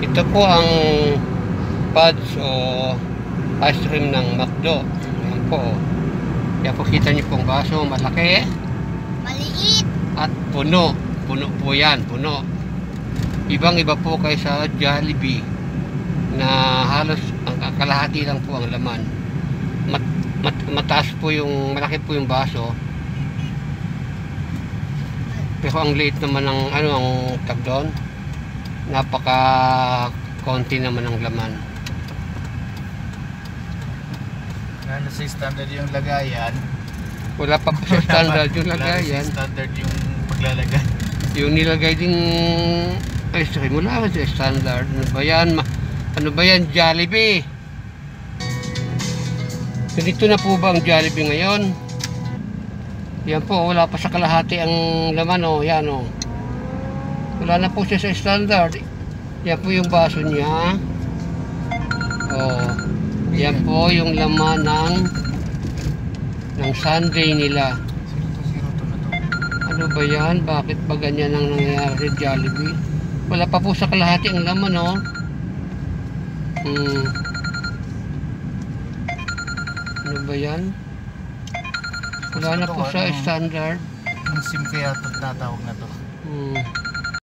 Ito po ang pads o ice cream ng McDo. Ayan po. Kaya po kita niyo pong baso, malaki, Maliit. at puno. Puno po yan, puno. Ibang iba po kaysa Jollibee na halos ang kalahati lang po ang laman. Mataas po yung, malaki po yung baso. Pero ang liit naman ng ano ang tag doon. Napaka konti naman ang laman. Ano sa standard yung lagayan? Wala pa po sa standard yung lagayan. Wala sa standard yung paglalagay. Yung nilagay ding ice cream, wala sa standard. Ano ba yan? Ano ba yan? Jollibee. Ganito na po ba ang Jollibee ngayon? Yan po, wala pa sa kalahati ang laman, oh. Yan, oh. Wala na po siya sa standard. Yan po yung baso niya. Oh. Yan po yung laman ng sundae nila. Zero to na to. Ano ba yan? Bakit ba ganyan ang nangyayari sa Jollibee? Wala pa po sa kalahati ang laman, oh. Ano ba yan? Wala na po sa standard. Yung SIM kaya ito tatawag na to.